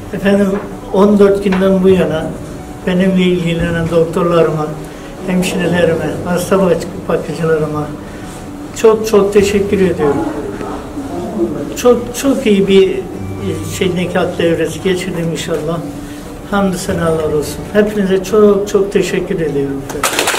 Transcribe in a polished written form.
Efendim 14 günden bu yana benimle ilgilenen doktorlarıma, hemşirelerime, hasta bakıcılarıma çok teşekkür ediyorum. Çok iyi bir nekat devresi geçirdim inşallah. Hamdü senalar olsun. Hepinize çok teşekkür ediyorum.